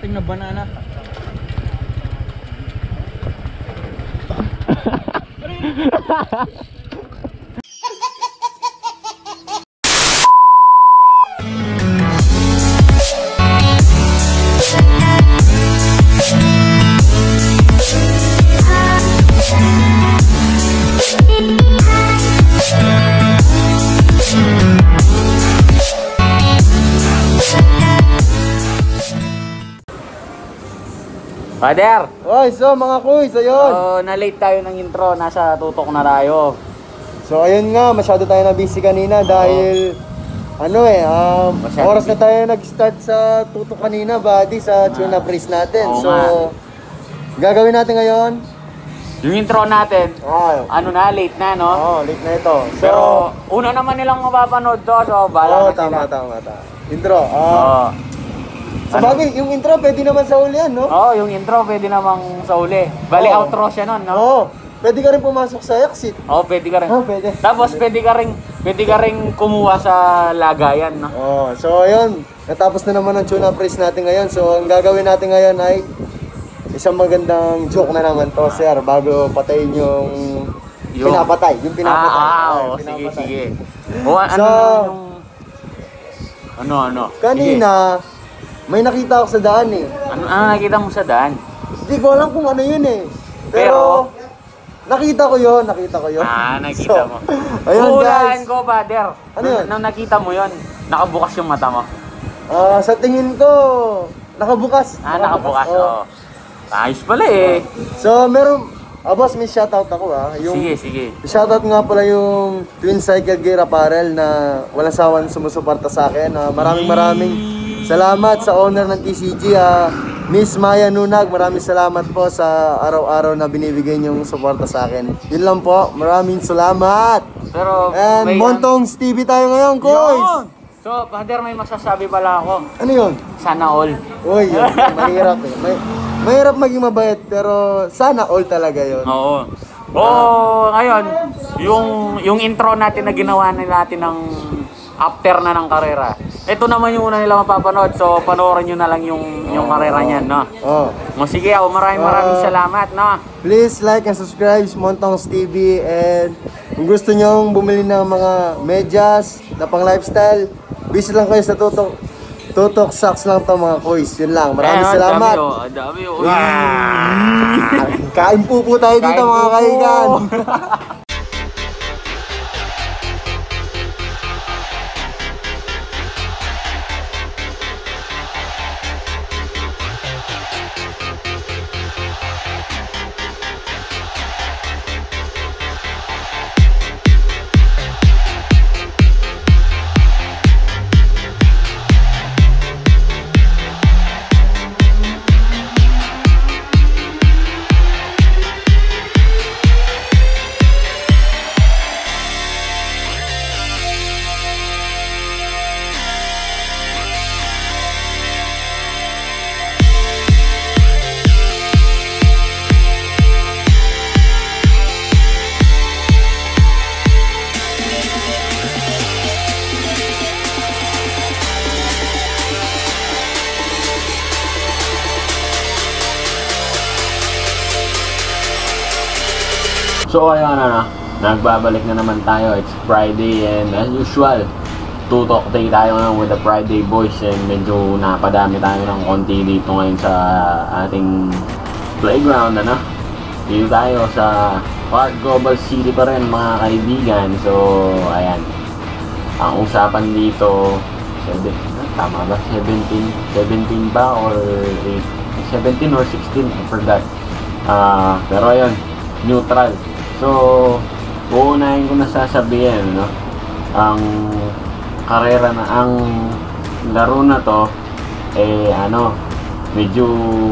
natin na banana. Father! Oy, so mga kuys, ayun. Na-late tayo ng intro, nasa tutok na tayo. So ayun nga, masyado tayo na busy kanina dahil oras na tayo nag-start sa tutok kanina, buddy, sa tuna praise natin. So gagawin natin ngayon yung intro natin, late na, no? Late na ito. So, pero una naman nilang mapapanood to, so bahala na tama. Intro. Sa bagay, yung intro pwede naman sa uli yan, no? Yung intro pwede namang sa uli. Bali outro siya nun, no? Pwede ka rin pumasok sa exit. Pwede ka rin. Pwede. Tapos pwede ka rin kumuha sa lagayan, no? So ayun, natapos na naman ang tuna praise natin ngayon. So ang gagawin natin ngayon ay isang magandang joke na naman to, sir, bago patayin yung pinapatay. Sige. Ano? Kanina, may nakita ako sa daan eh. Ano nakita mo sa daan? Hindi ko alam kung ano yun eh. Pero nakita ko yun. Nakita mo. Ayun, guys. Ko, Father. Ano yun? Nung nakita mo yun, nakabukas yung mata mo. Sa tingin ko, nakabukas. Nakabukas. Ayos pala eh. So, boss, may shoutout ako Sige. Shoutout nga pala yung Twin Cycle Gear Apparel na walang sawan sumusuporta sa akin. Maraming salamat sa owner ng TCG, Miss Maya Nunag. Maraming salamat po sa araw-araw na binibigay niyong suporta sa akin. Yun lang po. Maraming salamat. And Montongs TV tayo ngayon, guys. So, Father, may masasabi pala ako. Ano yun? Sana all. Uy, yun. Mahirap eh. Mahirap maging mabait, pero sana all talaga yun. Ngayon, yung intro natin na ginawa natin ng after na ng karera. Ito naman yung una nila mapapanood, so panoorin nyo na lang yung karera niyan, no? Sige, maraming salamat, no? Please like and subscribe Montongs TV, and kung gusto nyo bumili ng mga medyas na pang lifestyle, visit lang kayo sa Tutok Socks lang to, mga kuys. Yun lang. Maraming salamat. Dami. Kain po tayo dito, mga kaigan. So ayun nagbabalik na naman tayo. It's Friday and as usual, tutok day tayo ngayon with the Friday boys, and medyo napadami tayo ng konti dito ngayon sa ating playground, dito tayo sa Park Global City pa rin, mga kaibigan. So ayan, ang usapan dito, tama ba? 17 ba or 17 or 16, I forgot. Pero ayun, neutral. So, uunahin ko na sasabihin, ang karera na, ang laro na to, medyo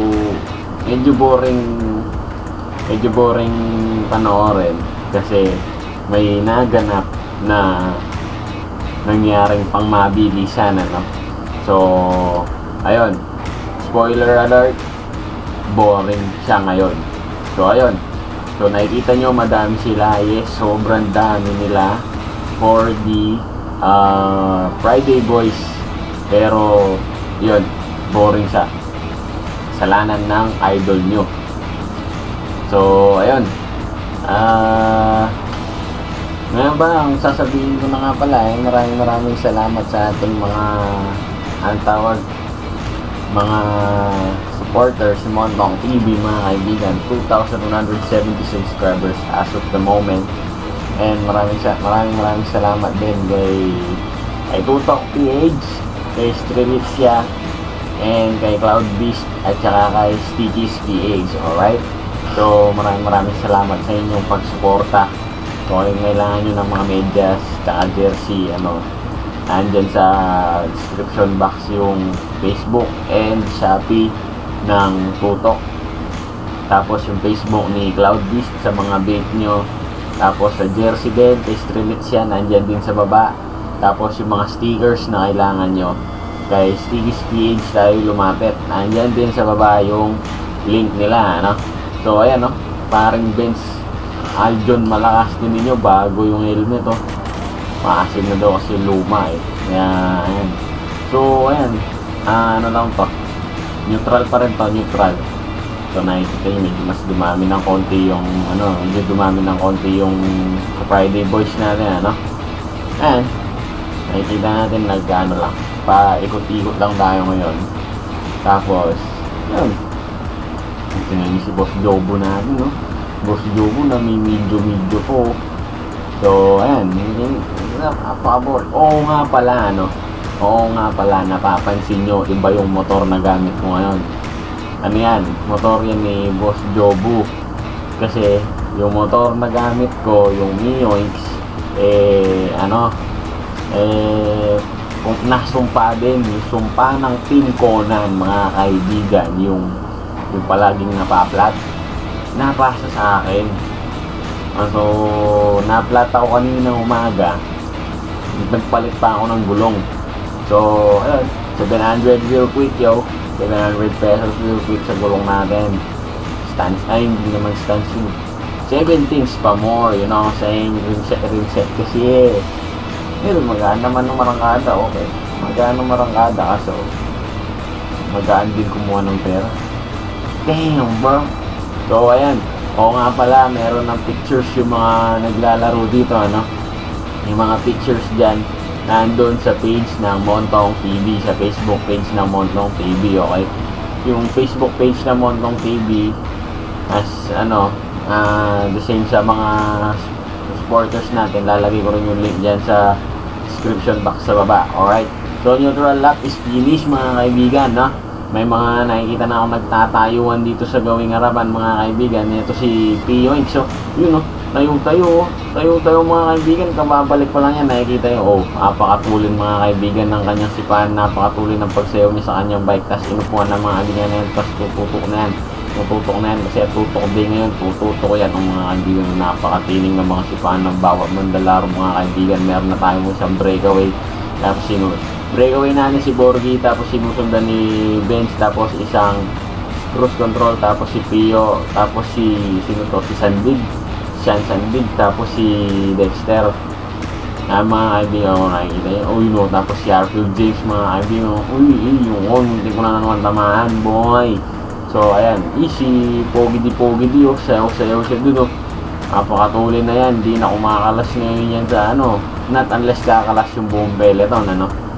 boring panoorin kasi may naganap na nangyaring pangmabilisan, So, ayun, spoiler alert, boring siya ngayon. So, ayun. So, nakikita nyo, madami sila. Yes, sobrang dami nila for the Friday boys. Pero, yun, boring siya. kasalanan ng idol nyo. So, ayun. Ngayon ba, ang sasabihin ko na nga pala, maraming salamat sa ating mga mga supporters ni Montong TV, mga kaibigan. 2,170 subscribers as of the moment. And maraming salamat din kay Tutok PH, kay Strelitzia, and kay Cloud Beast, at saka kay Sticky's PH. Alright? So, maraming salamat sa inyong pagsuporta. So, kung kailangan nyo ng mga medyas, tsaka jersey, andyan sa description box yung Facebook and Shopee ng Tutok. Tapos yung Facebook ni Cloud Beast sa mga bait nyo. Tapos sa jersey din, kay Strelitzia, nandyan din sa baba. Tapos yung mga stickers na kailangan nyo, kay Sticky's PH tayo lumapit. Nandyan din sa baba yung link nila, So, ayan, paring Benz Aljon, malakas din ninyo, bago yung helmet, maasin na daw kasi luma kaya ayan. So ayan, lang to, neutral pa rin to, neutral. So nakikita nyo, medyo mas dumami ng konti yung Friday Boys natin, ayan, nakikita natin lang, paikot-ikot lang tayo ngayon. Tapos yun, tingnan si Boss Jobo natin, Boss Jobo na may medyo po. So, ayan, napakabor. Oo nga pala, napapansin nyo, iba yung motor na gamit ko ngayon. Ano yan? Motor yan ni Boss Jobo. Kasi, yung motor na gamit ko, yung Miox, kung nasumpa din, yung sumpa ng Team Conan, mga kaibigan, yung palaging napaplat, napasa sa akin. So, naplat ako kaninang umaga, nagpalit pa ako ng gulong. So, ayun, 700 real quick, 700 pesos real quick sa gulong natin. Hindi naman stance yun, 7 things pa more, you know what I'm saying? Rinset kasi magaan naman ng marangkada, okay, magaan ng marangkada, kaso magaan din kumuha ng pera. Damn, bro. So, ayan. Oo nga pala, meron ng pictures yung mga naglalaro dito, Yung mga pictures dyan, nandun sa page ng Montong TV, sa Facebook page ng Montong TV, okay? Yung Facebook page ng Montong TV, the same sa mga supporters natin, lalagay ko rin yung link dyan sa description box sa baba, alright? So, neutral lap is finished, mga kaibigan, May mga nakikita na ako nagtatayuan dito sa gawing harapan, mga kaibigan. Ito si Pio. So, yun, tayo mga kaibigan. Kababalik pa lang yan, nakikita nyo. Napakatulin, mga kaibigan, ng kanyang sipahan. Napakatulin ng pagsayaw niya sa kanyang bike. Tapos inupuan ng mga aginyan na yan. Tapos tututok na yan. Kasi tutok din ngayon. Tututok yan ang mga kaibigan. Napakatiling ng mga sipahan ng bawat mandalaro, mga kaibigan. Meron na tayong isang breakaway. Tapos breakaway natin si Borgie, tapos sinusundan ni Benz, tapos isang cruise control, tapos si Pio, tapos si Sandig, tapos si Dexter. Mga kaibigan, nakikita yun. Tapos si Arfield James, mga kaibigan, hindi ko na naman tamaan, boy. So ayan, easy, pogi di, sayaw siya dun, napakatuloy na yan, di na kumakalas ngayon yan sa not unless kakalas yung buong peloton,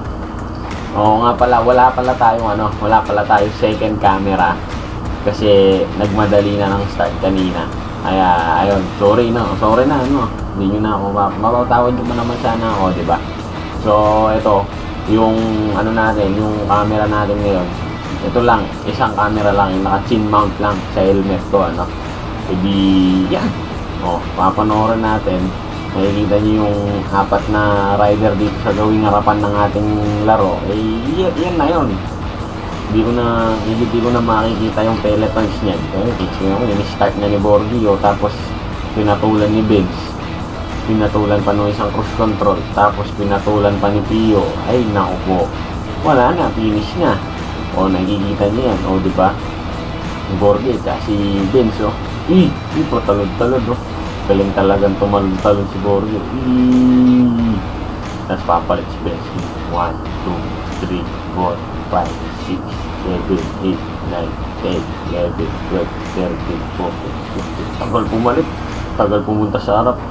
Oo nga pala, wala pala tayong second camera kasi nagmadali na ng start kanina. Kaya ayun, sorry na, hindi nyo na ako mapatawad nyo naman sana ako, diba? So ito, yung yung camera natin ngayon, ito lang, isang camera lang, yung naka-chin mount lang sa helmet ko, Edi yan, papanoorin natin. Makikita nyo yung 4 na rider dito sa gawing harapan ng ating laro. Yan na yun. Hindi ko na makikita yung pelotons niyan. Start na ni Borgio, tapos pinatulan ni Benz. Pinatulan pa ng isang cruise control, tapos pinatulan pa ni Pio. Ay, naku po. Wala na, finish na. Nakikita niyo yan. Diba? Borgio, kasi Benz, patalod-talod, galing talagang tumalon si Borgio. Tapos papalit si Benz. 1, 2, 3, 4. 5, 6, 7, 8, 9, 10, 11, 12, 13, 14, 15. Tagal pumalit. Tagal pumunta sa harap.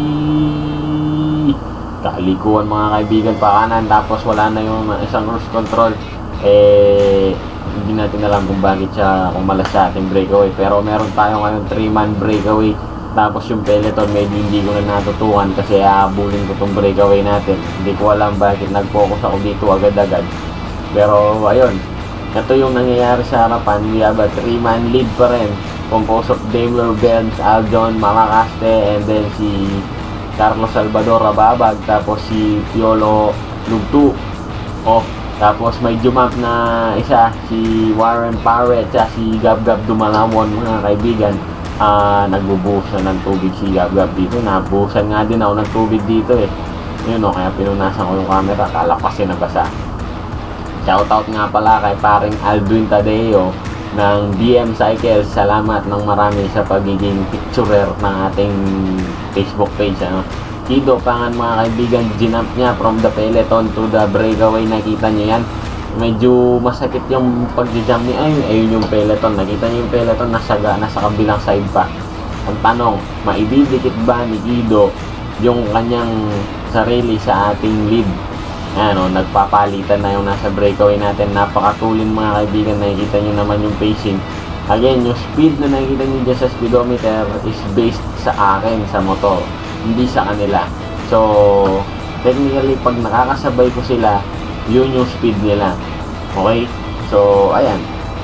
Kalikuan mga kaibigan pa kanan. Tapos wala na yung isang cruise control. Hindi natin alam kung bakit siya kumalas sa ating breakaway. Pero meron tayo ngayon 3-man breakaway. Tapos yung peloton medyo hindi ko na natutukan kasi aabulin ko tong breakaway natin. Hindi ko alam bakit nag-focus ako dito agad-agad. Pero ayun, ito yung nangyayari sa harapan. We have a 3-man lead pa rin, composed of Daimler-Benz, Aljon, Malacaste, and then si Carlos Salvador Rababag, tapos si Piolo Lugtu. Tapos may jump na isa, si Warren Parrett, at si Gab-Gab Dumalawon mga kaibigan. Nagbubuhusan ng tubig si Gab-Gab dito. Nabuhusan nga din ako ng tubig dito Yun kaya pinunasan ko yung camera, kala ko kasi nabasa. Shoutout nga pala kay paring Alduin Tadeo ng BM Cycles. Salamat ng marami sa pagiging picturer ng ating Facebook page. Kido Pangan mga kaibigan, ginamp niya from the peloton to the breakaway. Nakita niyo yan, medyo masakit yung pag-jump niya. Ayun yung peloton, nakita niyo yung peloton nasa kabilang side pa. Ang tanong, maididikit ba ni Kido yung kanyang sarili sa ating lead? Nagpapalitan na yung nasa breakaway natin. Napakatulin mga kaibigan. Nakikita nyo naman yung pacing. Again, yung speed na nakikita nyo dyan sa speedometer is based sa akin, sa motor, hindi sa kanila. So technically pag nakakasabay ko sila, yun yung speed nila. Okay, so ayan,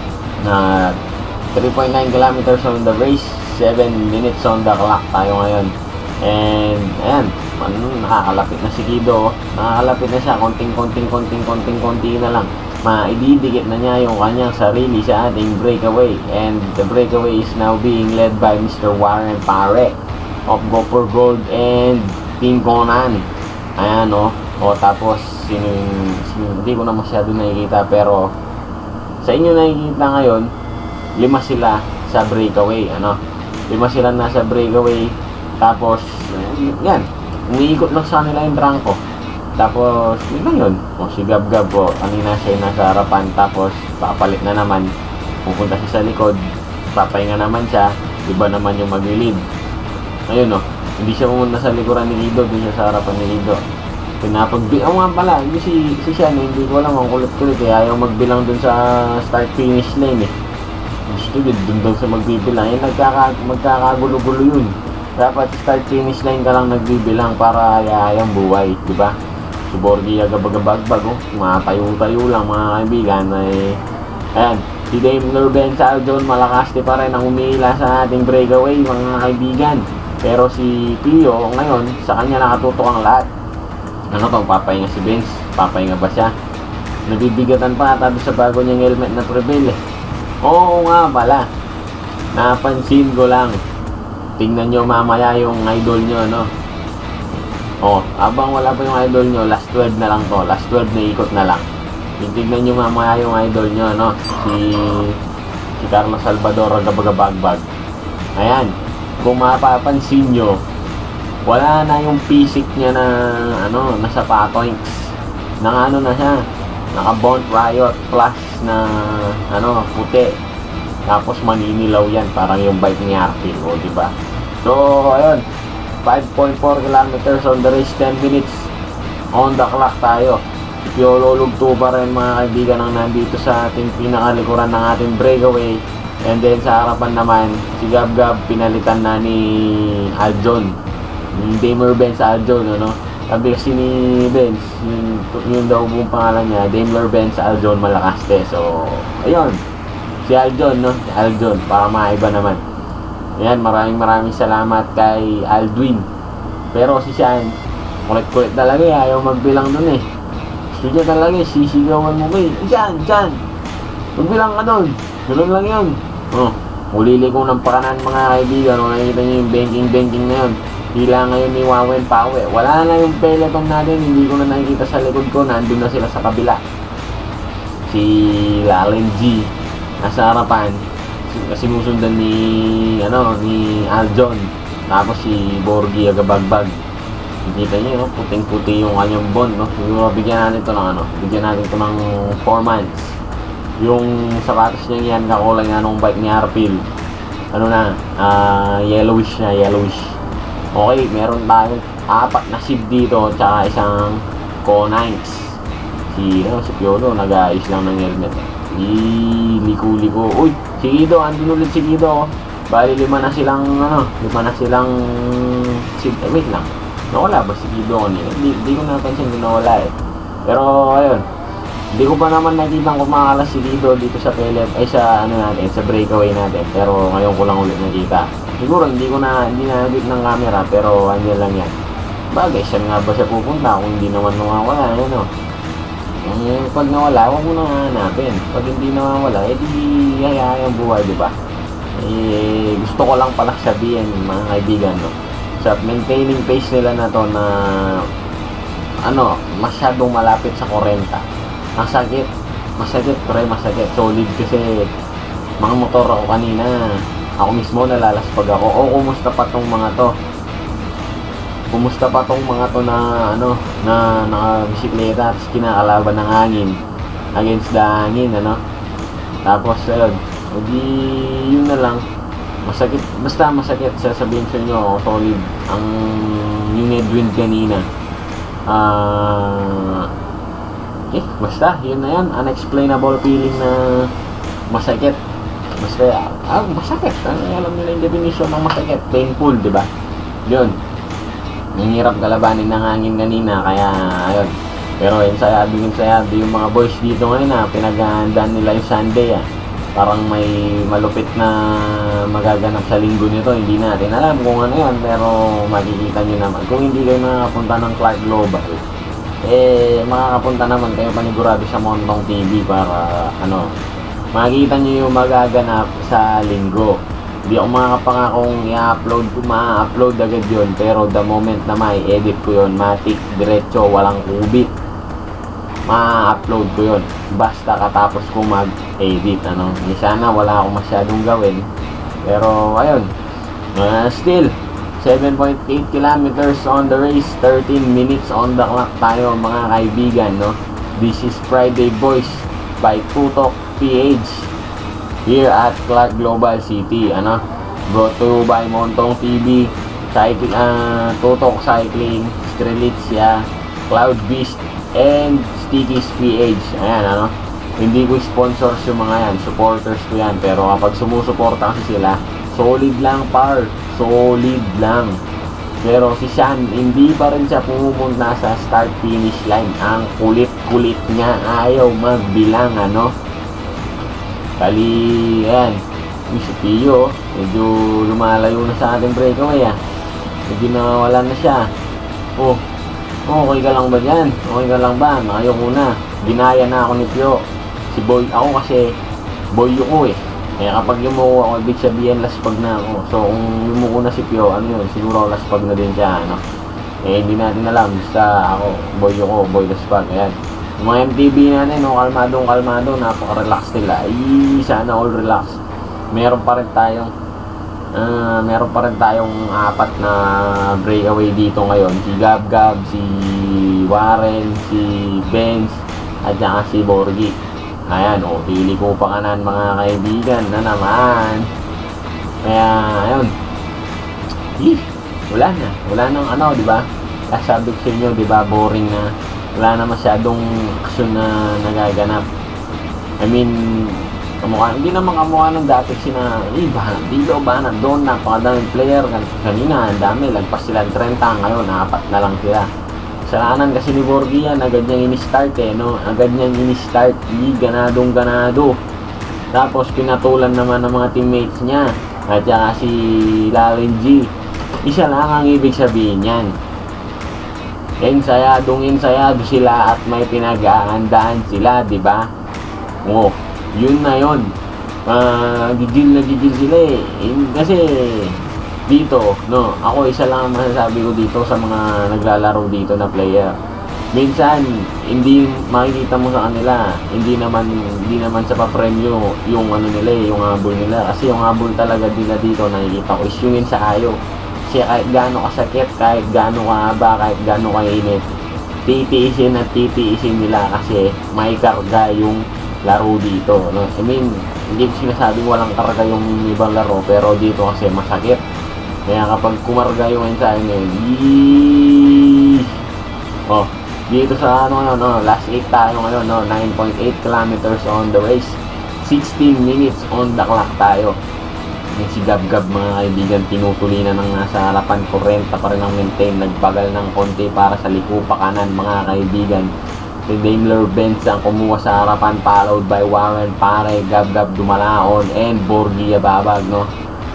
3.9 kilometers on the race, 7 minutes on the clock tayo ngayon. And ayan, nakakalapit na si Kido. Nakakalapit na siya, konting-konti na lang. Maididikit na niya yung kanyang sarili sa ating breakaway. And the breakaway is now being led by Mr. Warren Parrett of Go for Gold and Team Conan. Ayan tapos hindi ko na masyado nakikita, pero sa inyo nakikita ngayon, 5 sila sa breakaway. 5 sila nasa breakaway. Tapos yan, umiikot lang sa nila yung drangko. Tapos yun, si Gab-Gab kanina siya nasa harapan, tapos papalit na naman, pupunta siya sa likod, papahinga naman siya, iba naman yung mag-lead. Ayun hindi siya pumunta sa likuran ni Kido, doon siya sa harapan ni Kido. Nga pala, yung si Sean, hindi ko alam, ang kulit-kulit ayaw magbilang dun sa start-finish lane gusto dun daw sa magbibilang, magkakagulo-gulo yun. Dapat start-finish line ka lang nagbibilang para ayayang buhay, di ba? Si Borgi agabag-bagbag, matayo-tayo lang mga kaibigan. Ayan, si Daimler-Benz Aljon Malacaste pa rin ang umihila sa ating breakaway mga kaibigan. Pero si Pio ngayon, sa kanya nakatutok ang lahat. Papahinga si Benz? Papahinga ba siya? Nabibigatan pa ata sa bago niyang helmet na Prevail Oo nga pala, napansin ko lang. Tingnan nyo mamaya yung idol nyo abang wala pa yung idol nyo, last 12 na lang to, last 12 na ikot na lang. Tingnan nyo mamaya yung idol nyo si Carlos Salvador Gabagabagbag. Ayan, kung mapapansin nyo, wala na yung pisik niya na nasa patoinks na siya, naka Bond Riot Plus na puti. Tapos maninilaw yan, parang yung bike ni Arkin, diba? So, ayun, 5.4 kilometers on the race, 10 minutes on the clock tayo. Piolo Lugtu pa rin mga kaibigan ang nandito sa ating pinakalikuran ng ating breakaway. And then sa harapan naman, si Gab-Gab pinalitan na ni Aljon, yung Daimler-Benz Aljon, sabi kasi ni Benz, yung daw buong pangalan niya, Daimler-Benz Aljon Malacaste. So, ayun, si Aljon, si Aljon, para maiba naman. Ayan, maraming salamat kay Alduin. Pero si Sean, kulit-kulit talaga ayaw magbilang dun Gusto niya talaga, sisigawan mo Sean, magbilang ka dun. Ganun lang yun. Ulili ko ng pakanan mga kaibigan. Nakikita niyo yung banking na yun. Hila ngayon ni Wawen Pawe. Wala na yung peloton natin, hindi ko na nakikita sa likod ko. Nandun na sila sa kabila. Si Lalen G nasa harapan, sinusundan ni Aljon, tapos si Borgi agabagbag. Kita niyo, no? Puting-puti yung kanyang bond, no? Siguro bigyan natin ito ng ano, bigyan natin ito ng 4 months. Yung sapatos niya yan, kakulay nga nung bike ni Arpil. Ano na, yellowish na, yellowish. Okay, meron tayong 4 na seed dito, tsaka isang Conines. Si Piolo, nag-aayos lang ng helmet. Liko-liko. Uy, si Guido, andun ulit si Guido. Bali, 5 na silang seed. Wait lang. Nawala ba si Guido kanina? Hindi ko napansin kung nawala eh. Pero ayun, hindi ko pa naman nakita kumakalas si Guido dito sa pellet, ay sa ano natin, sa breakaway natin. Pero ngayon ko lang ulit nakita. Siguro hindi na nabit ng camera, pero andyan lang yan. Bagay, saan nga ba siya pupunta kung hindi naman nawawala, ano? Pag nawala, huwag mo nang hanapin. Pag hindi nawawala, di hayaan ang buhay, di ba? Gusto ko lang pala sabihin, mga kaibigan, no? Sa maintaining pace nila na to na ano, masyadong malapit sa 40. Masakit, masakit. Solid kasi mga motor ako kanina. Ako mismo nalalaspag ako. O kumusta pa tong mga to? Kumusta pa tong mga to na ano, na nakabisikleta at kinakalaban ng hangin. Against the hangin, ano? Tapos ayun, yun na lang. Masakit, basta masakit, sasabihin sa inyo, solid ang yung headwind kanina. Basta, yun na yan, unexplainable feeling na masakit. Basta, masakit. Alam nila yung definition ng masakit, painful, di ba? Yun. Nanghirap kalabanin ng hangin kanina, kaya, ayun. Pero ensayado yung mga boys dito ngayon na pinaghahandaan nila yung Sunday, parang may malupit na magaganap sa linggo nito, hindi natin alam kung ano yun, pero makikita nyo naman. Kung hindi kayo makakapunta ng Clark Global, makakapunta naman kayo panigurado sa Montong TV para ano, makikita nyo yung magaganap sa linggo. Hindi ako makakapangakong i-upload ko, ma-upload agad yun, pero the moment na may edit ko yun, matik, diretso, walang kubit, ma-upload ko yun basta katapos ko mag-edit, ano. Sana wala akong masyadong gawin, pero ayun, still 7.8 kilometers on the race, 13 minutes on the clock tayo, mga kaibigan, no. This is Friday Boys by Tutok PH here at Clark Global City, ano, brought to you by Montong TV, Cycling, Tutok Cycling, Strelitzia, Cloud Beast, and Stickies PH. Ayan, ano, hindi ko sponsors yung mga yan, supporters ko yan, pero kapag sumusuporta kasi sila, solid lang par, solid lang. Pero si Sean, hindi pa rin siya pumupunta sa start finish line. Ang kulit-kulit niya, ayaw magbilang, ano. Kali, ayan, si Pio, medyo lumalayo na sa ating breakaway, medyo nawala na siya. Okay ka lang ba dyan? Okay ka lang ba? Ayoko na. Ginaya na ako ni Pio. Si Boy, ako kasi boy ko Kaya kapag yumuko ako, ibig sabihin laspag na ako. So kung yumuko na si Pio, ano yun? Siguro laspag na din siya, ano? Hindi natin alam. Basta ako, boy laspag. Ayan. Yung mga MTB natin, no, kalmado, napaka-relax nila. Sana all relax. Meron pa rin tayong 4 na breakaway dito ngayon. Si Gab, si Warren, si Benz, at saka si Borgi. Ayan, pili ko pa kanan, mga kaibigan, na naman. Kaya, ayun. Wala nang ano, di ba? Sabi ko sa inyo, di ba, boring na. Wala na masyadong action na nagaganap. I mean, hindi naman kamukha ng dati dito ba doon, napakadaming player kanina, ang dami, lagpas sila 30, ngayon 4 na lang sila. Kasalanan kasi ni Borgi yan, agad niyang ini-start, no? Agad niyang ini-start, ganadong-ganado. Tapos pinatulan naman ng mga teammates niya, at saka si Laren G. Isa lang ang ibig sabihin yan, ensayado sila at may pinag-aandaan sila, di ba? Yun na yun. Gigil sila kasi dito, no, ako isa lang ang masasabi ko dito sa mga naglalaro dito na player. Minsan hindi makikita mo sa kanila, hindi naman sa papremyo yung ano nila, yung habol nila, kasi yung habol talaga nila dito nakikita ko is yung ensayo. Kasi kahit gaano kasakit, kahit gaano kahaba, kahit gaano kainit, titiisin at titiisin nila kasi may karga yung laro dito, no? I mean, hindi ko sinasabing walang karga yung ibang laro, pero dito kasi masakit. Kaya kapag kumarga yung ensayo ngayon, oh, dito sa ano ngayon, no, last 8 tayo ngayon, no, 9.8 kilometers on the race, 16 minutes on the clock tayo. Yung si Gab-Gab, mga kaibigan, tinutuli na ng nasa harapan, 40 pa rin ang maintain, nagbagal ng konti para sa liko pa kanan, mga kaibigan. Si Daimler Benz ang kumuha sa harapan, followed by Warren Pare, Gab-Gab dumalaon, and Borgia babag, no?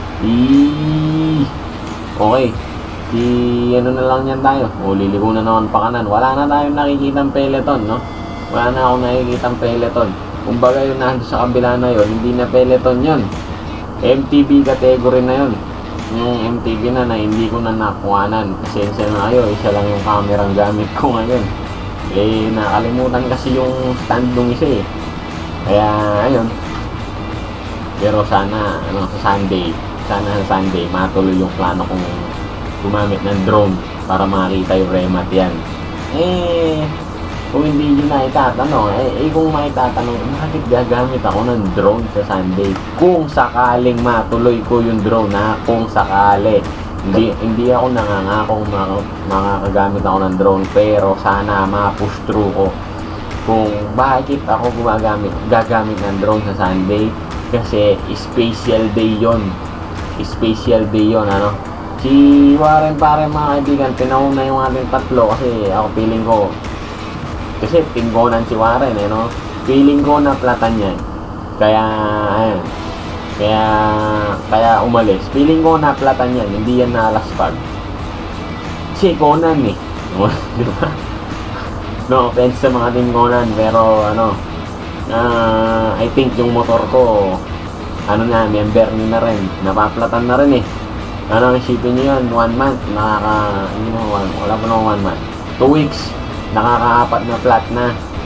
Okay, si ano na lang yan tayo, o liliko na naman pa kanan, wala na tayong nakikitang peloton, no? Wala na akong nakikitang peloton. Kumbaga yun nandun sa kabila na yun, hindi na peloton yun, MTB category na yun. Yung MTB na hindi ko na nakuhanan. Pasensya na kayo, isa lang yung camera ang gamit ko ngayon. Eh, nakalimutan kasi yung stand nung isa eh. Kaya, ayun. Pero sana, sa Sunday, matuloy yung plano kong gumamit ng drone para makita yung remat yan. Kung hindi nyo na itatanong, kung maitatanong, bakit gagamit ako ng drone sa Sunday? Kung sakaling matuloy ko yung drone, ha? Kung sakali. Hindi ako nangangakong makakagamit ako ng drone, pero sana ma-push through ko. Kung bakit ako gagamit ng drone sa Sunday, kasi special day yon. Special day yon, ano? Si Warren Pare, mga kaibigan, pinauna yung ating tatlo kasi ako feeling ko, kasi pinggonan si Warren, no? Feeling ko na platan yan. Kaya, ayun. Kaya umalis. Feeling ko na platan yan. Hindi yan nalaspag. Si Conan, eh. Diba? No offense sa mga tinggonan. Pero, I think yung motor ko, member nyo na rin. Napaplatan na rin, eh. Isipin nyo yan, 1 month. Wala pa na 1 month. 2 weeks. Nakaka-4 na flat na.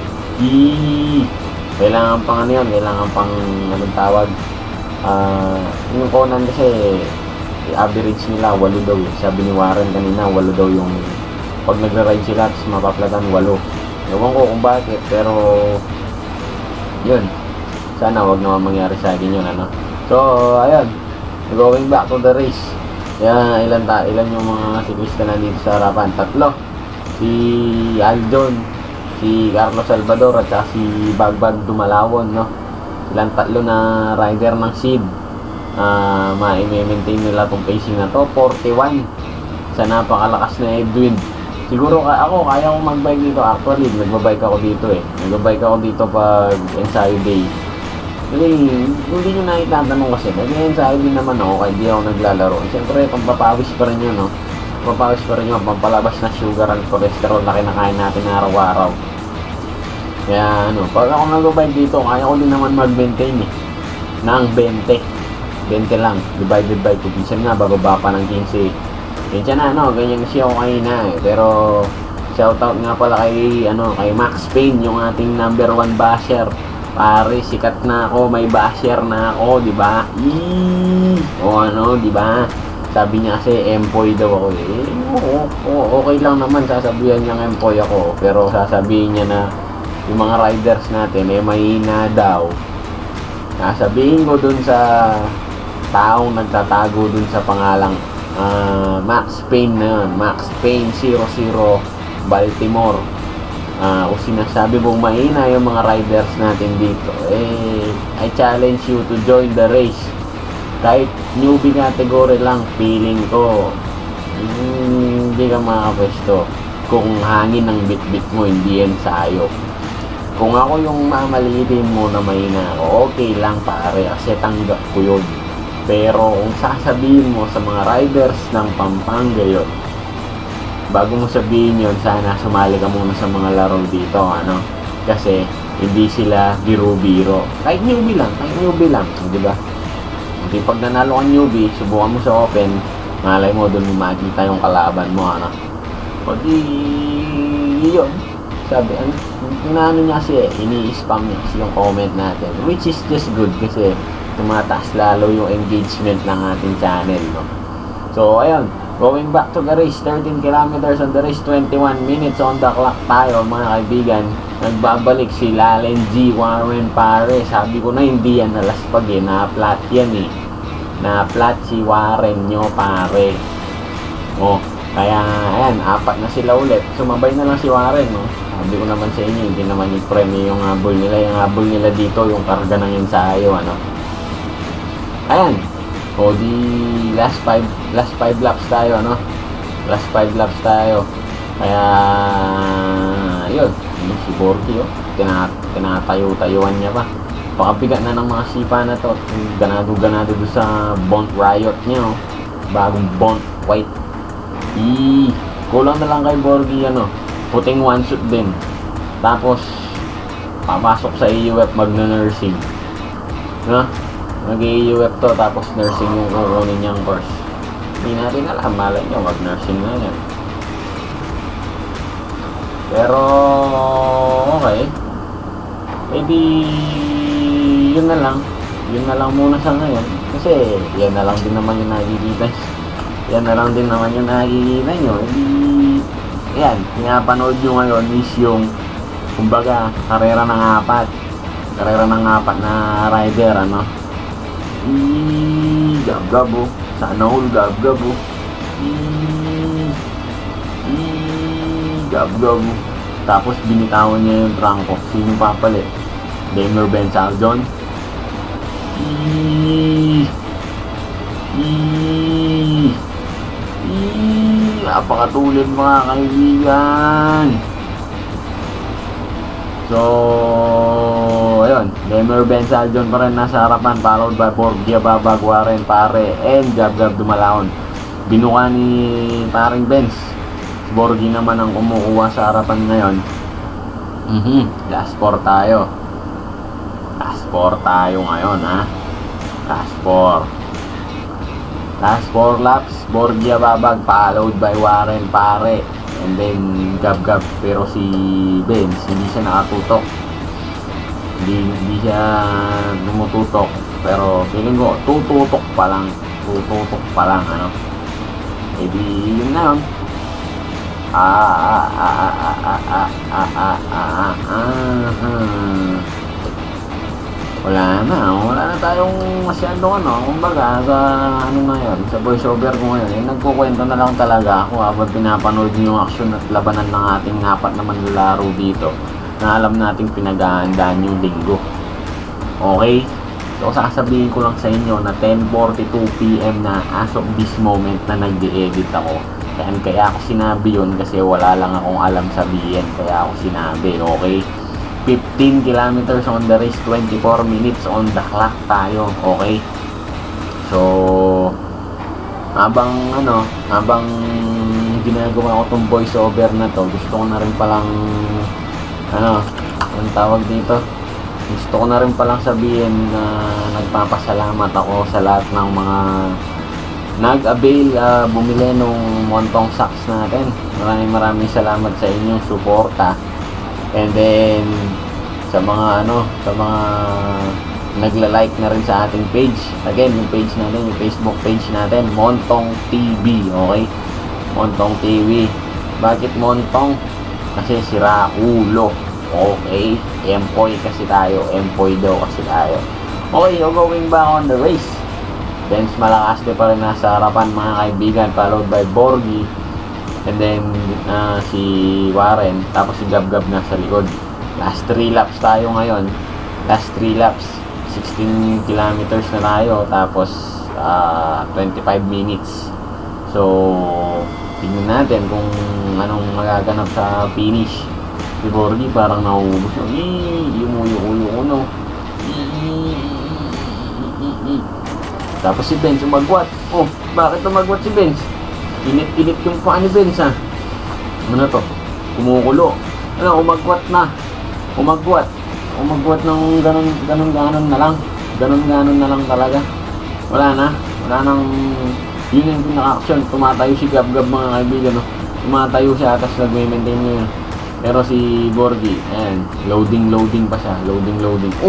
Kailangan pang kailangan pang tawag. Yung Conan kasi average nila 8 daw eh. Sabi ni Warren kanina 8 daw yung pag nagra-ride sila tapos mapaplatan 8. Ewan ko kung bakit, pero yun, sana wag naman mangyari sa akin yun, So ayun, going back to the race. Ilan yung mga siklista na dito sa harapan? 3. Si Aldon, si Carlos Salvador at saka si Bagbag Dumalawon, no? Silang 3 na rider ng SEED. Ma-maintain nila itong pacing na to, 41 sa napakalakas na Edwin. Siguro ako kaya kong magbike dito. Actually, nagbabike ako dito eh. Nagbabike ako dito pag ensayo day. Hindi nyo na itatanong kasi nag-ensayo din naman ako kaya hindi ako naglalaro. Siyempre, pampapawis pa rin yun, no? Papawis pa rin yung pampalabas na sugar and cholesterol na kinakain natin araw-araw. Kaya pag ako nag-bike dito, kaya ko din naman mag-maintain eh. Nang 20 lang, divided by 2. Minsan nga, bababa pa ng 15. Minsan na, ganyan siya ako kanina eh. Pero, shoutout nga pala kay Max Payne, yung ating number 1 basher. Pare, sikat na ako, may basher na ako, diba? Diba? Sabi niya kasi empoy daw ako eh. Okay lang naman sasabihan niyang empoy ako. Pero sasabihin niya na yung mga riders natin mahina daw. Sasabihin ko dun sa taong nagtatago dun sa pangalang Max Payne na yun. Max Payne 00 Baltimore. Kung sinasabi mong mahina yung mga riders natin dito, I challenge you to join the race. Kahit newbie category lang, feeling ko hindi ka makapwesto kung hangin ng bit-bit mo, hindi yan sayo. Kung ako yung mamalitin mo na mahina ako, okay lang pare, kasi tanggap ko yun. Pero kung sasabihin mo sa mga riders ng Pampanga yun, bago mo sabihin yun, sana sumali ka muna sa mga laro dito, kasi hindi sila biro-biro. Kahit newbie lang, di ba? Hindi pag nanalo kang newbie, subukan mo sa open, malay mo doon mo makikita yung kalaban mo, O di, yun. Sabi, niya kasi, ini-spam niya kasi yung comment natin, which is just good kasi tumataas lalo yung engagement ng ating channel, no? So, ayun, Going back to the race, 13 kilometers on the race, 21 minutes on the clock tayo mga kaibigan. Nagbabalik si Lalen G. Warren Pare. Sabi ko na hindi yan nalaspag eh, na-flat yan eh. Na-flat si Warren nyo pare. Oh, kaya ayan, 4 na sila ulit. Sumabay na lang si Warren, no? Sabi ko naman sa inyo, hindi naman i-premyo yung habol nila. Yung habol nila dito, yung karga ng ensayo, ano? Ayan. O di last 5 laps tayo, ano? Last 5 laps tayo. Kaya yun, si Borky, oh. Tinatayo-tayuan niya pa. Pakabigat na ng mga sipa na to. Ganado-ganado doon sa Bont Riot niya, oh. Bagong Bont White. Kulang na lang kay Borky, ano? Puting one shoot din. Tapos papasok sa EUF magna-nursing. No? Mag-EUF to, tapos nursing yung kukunin niyang course. Hindi natin alam, malay nyo, mag-nursing na yan. Pero, okay. Eh di, yun na lang. Yun na lang muna sa ngayon. Kasi, yan na lang din naman yung nakikita. Yan na lang din naman yung nakikita nyo. Eh di, yan, pinapanood nyo ngayon is yung, kumbaga, karera ng 4. Karera ng 4 na rider, ano. Gab-gabo. Sana all gab-gabo. Gab-gabo. Tapos binitawan niya yung trangko. Sino papalit? Daimler Benz Aljon. Napakatulid mga kaibigan. So, ayun, Daimler-Benz Aljon pa rin nasa harapan, followed by Borgia, Babag, Warren Pare, and Gab-Gab Dumalaon. Binuka ni paring Benz. Borgi naman ang kumukuha sa harapan ngayon. Last 4 tayo. Last 4 tayo ngayon, ha. Last 4. Last 4 laps, Borgia, Babag, followed by Warren Pare. And then Gab-Gab, pero si Benz hindi siya nakatutok, hindi siya tumututok, pero feeling ko tututok pa lang, ano. Eh di yun na yun. Wala na tayong masyadong ano, kumbaga sa ano na yun, sa voiceover ko ngayon, eh, nagkukwento na lang talaga ako habang pinapanood niyo yung action at labanan ng ating 4 na manlalaro dito na alam nating pinag-aandaan yung linggo. Okay? So sasabihin ko lang sa inyo na 10:42 PM na as of this moment na nag-edit ako. Kaya ako sinabi yun kasi wala lang akong alam sabihin, kaya ako sinabi, okay? 15 kilometers on the race, 24 minutes on the clock tayo, okay? So, habang ginagawa ko tong voiceover na to, gusto ko na rin palang, ang tawag dito, gusto ko na rin palang sabihin na nagpapasalamat ako sa lahat ng mga nag-avail, bumili nung Montong Socks natin. Maraming salamat sa inyong suporta. And then sa mga nagla-like na rin sa ating page. Again, yung page natin, yung Facebook page natin, Montong TV, okay? Montong TV. Bakit Montong? Kasi sira ulo. Okay? Empoy kasi tayo. Empoy daw kasi tayo. Okay, going back on the race. Benz Malacaste pa rin nasa harapan mga kaibigan, followed by Borgi. And then si Warren, tapos si Gab-Gab nasa likod. Last 3 laps tayo ngayon. Last 3 laps, 16 kilometers na tayo, tapos 25 minutes. So tingnan natin kung anong magaganap sa finish. Si Borgi parang nauubos yun. Umuyo-uyo no. Tapos si Benz umagwat. Oh, bakit umagwat si Benz? Init-init yung paa ni Benz, ha? Ano to? Kumukulo. Ano, umagwat na. Umagwat ng ganun na lang. Ganun na lang talaga. Wala nang yun yung pinaka-action. Tumatayo si Gab-Gab mga kaibigan, no? Tumatayo siya, tapos nagme-maintain niya yun. Pero si Borgi, ayan, loading pa siya. Loading.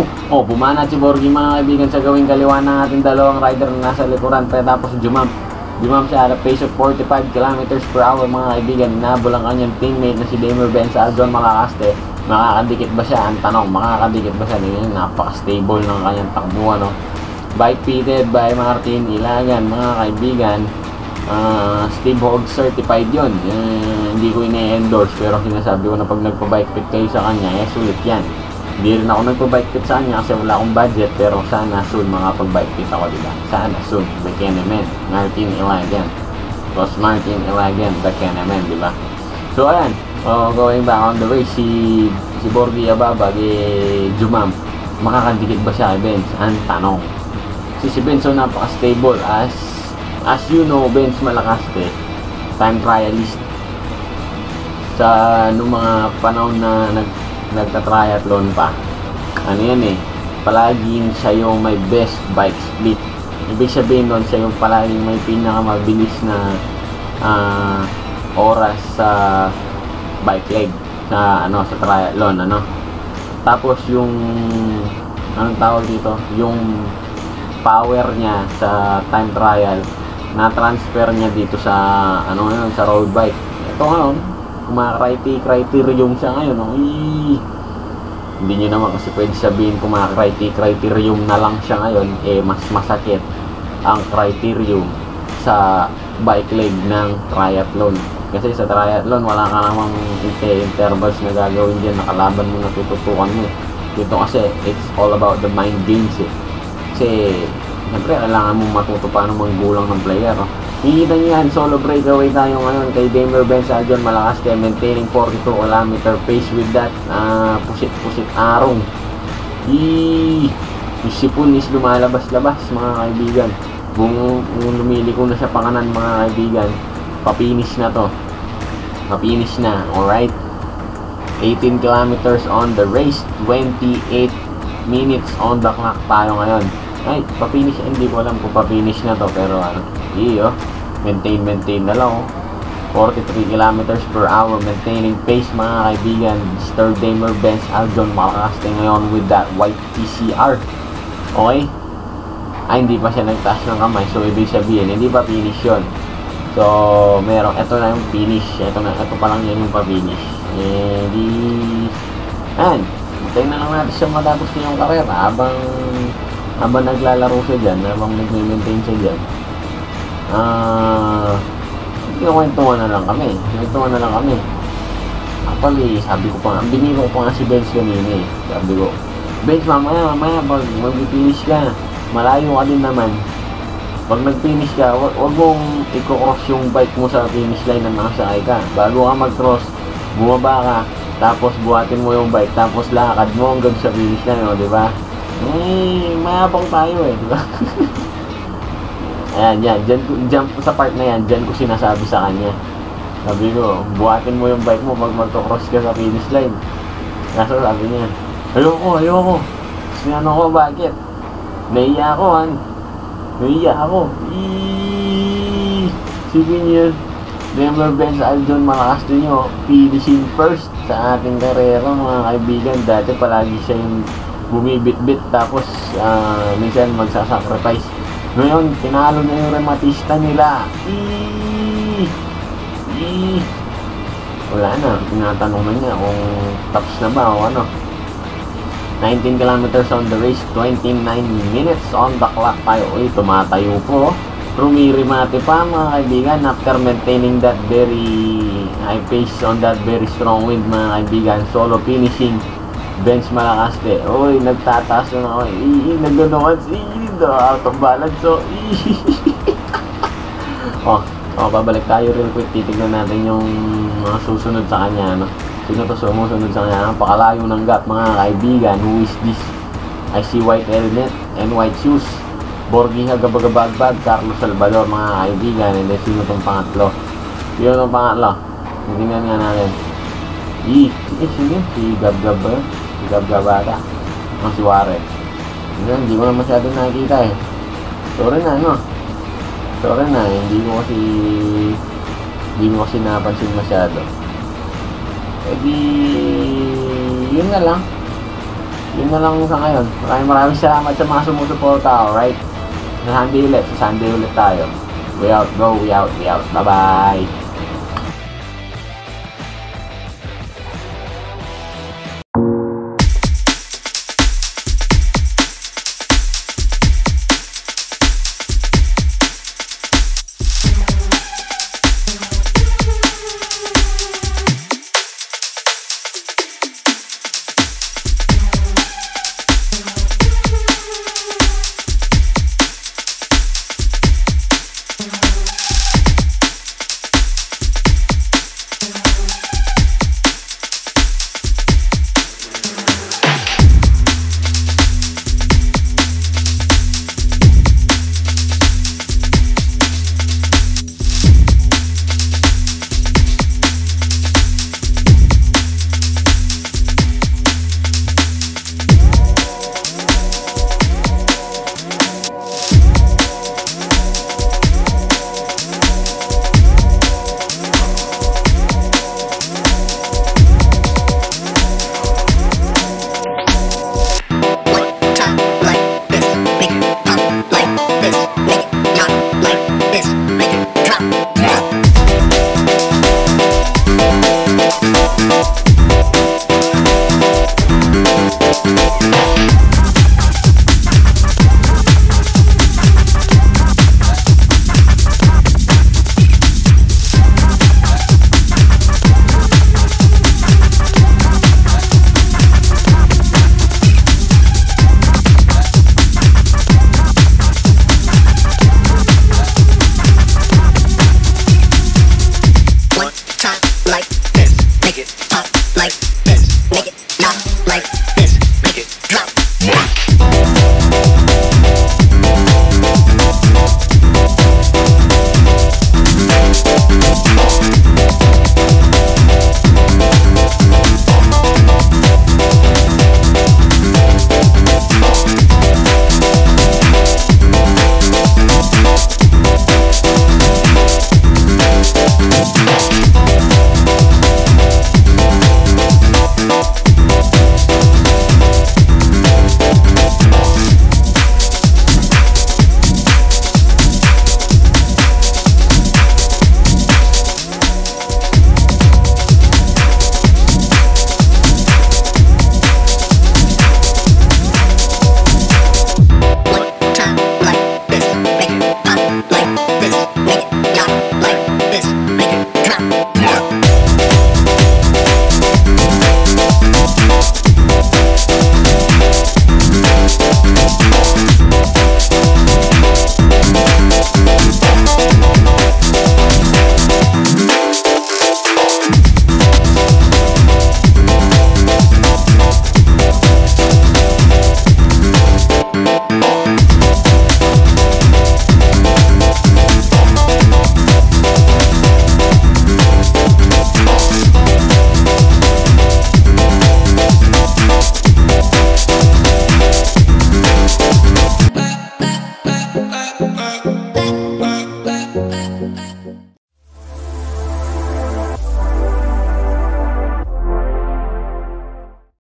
Bumana si Borgi mga kaibigan sa gawing kaliwa ng ating dalawang rider na nasa likuran. Tapos jump. Jumam siya at a pace of 45 kilometers per hour mga kaibigan. Inabol ang kanyang teammate na si Damer Benz Aldon Malakaste. Makakadikit ba siya? Ang tanong, makakadikit ba siya? Napaka-stable ng kanyang takbuhan, no? Bike pitted by Martin Ilagan mga kaibigan. Steve Hogg certified yun. Hindi ko ini-endorse pero sinasabi ko na pag nagpa-bike pit kayo sa kanya, sulit yan. Hindi rin ako nagpa-bike pit sa kanya kasi wala akong budget, pero sana soon makapag-bike pit ako, diba? Sana soon. Bekenemen, Martin Ilagan. Boss Martin Ilagan, Bekenemen, diba? So ayan, going back on the race, si Borgi Ababag, Jumam, makakadikit ba siya kay Benz? Ang tanong. Si Benz so napaka-stable as you know, Benz Malakaste, time trialist sa nung mga panahon na nagta-triathlon pa. Ano yan palaging siya yung may best bike split. Ibig sabihin nun, siya yung palaging may pinakamabilis na oras sa bike leg sa sa triathlon, Tapos yung anong tawag dito, yung power niya sa time trial na-transfer niya dito sa sa road bike. Ito ngayon, kumakriterium siya ngayon. Hindi nyo naman kasi pwede sabihin kumakriterium na lang siya ngayon, mas masakit ang criterium sa bike leg ng triathlon. Kasi sa triathlon, wala ka namang intervals na gagawin dyan, nakalaban mo na tututukan mo. Dito kasi, it's all about the mind games Kasi siyempre, kailangan mong matuto paano manggulang ng player. Hihita nyo yan, solo breakaway tayo ngayon kay Damer Benz Aldon Malakaste, maintaining 42 km pace with that pusit-pusit arong. Yung sipon is lumalabas-labas mga kaibigan. Kung lumiliko na siya panganan mga kaibigan, papinis na to. Papinis na, alright? 18 kilometers on the race, 28 minutes on the clock tayo ngayon. Ay, papinish, hindi ko alam kung papinish na to, pero maintain na lang 43 kilometers per hour, maintaining pace mga kaibigan. Mr. Damer Benz Aldon Malakaste ngayon with that white PCR. Okay? Ay, hindi pa siya nagtaas ng kamay, so ibig sabihin, hindi pa finish yun. So, ito na yung finish, ito pa lang yun yung pa-finish. Hintayin na lang natin siya matapos niya yung karera habang naglalaro siya dyan, habang nag-maintain siya dyan. Kwentuhan na lang kami. Actually, sabi ko pa, biniro ko pa nga si Benz kanina Sabi ko, Benz, mamaya, pag mag-finish ka, malayo ka din naman. Pag nag-finish ka, wag mong i-cross yung bike mo sa finish line na nakasakay ka. Bago ka mag-cross, bumaba ka, tapos buhatin mo yung bike, tapos lakad mo hanggang sa finish line, diba? Mayabang tayo diba? Ayan, dyan sa part na yan, dyan ko sinasabi sa kanya. Sabi ko, buhatin mo yung bike mo pag magto-cross ka sa finish line. Kaso sabi niya, ayoko. Sinano ko, bakit? Naiya ako. Sige niya, Damer Benz Aldon Malakaste nyo, finishing first sa ating karera mga kaibigan. Dati palagi siya yung bumibit-bit, tapos minsan magsasacrifice. Ngayon, tinalo na yung rematista nila. Wala na, tinatanong na niya kung tapos na ba o 19 kilometers on the race, 29 minutes on the clock tayo. Tumatayo po. Rumirimate pa mga kaibigan after maintaining that very high pace on that very strong wind mga kaibigan. Solo finishing Benz Malakaste. Nagtataas na ako. Nagdonood. Out of balance. Babalik tayo real quick. Titignan natin yung mga susunod sa kanya. Sino to sumusunod sa kanya? Napakalayo ng gap mga kaibigan. Who is this? I see white helmet and white shoes. Borgi Hagabagbag, Carlos Salvador mga kaibigan. And then sino tong pangatlo? Tingnan nga natin. Si Gabgab ba yun? Si Gabgabata. Si Warren. Hindi ko na masyadong nakikita Sorry na, hindi ko kasi napansin masyado. Yun na lang sa ngayon. Maraming salamat sa mga sumusuporta, alright? Sa Sunday ulit tayo. We out, bro. We out. Bye-bye.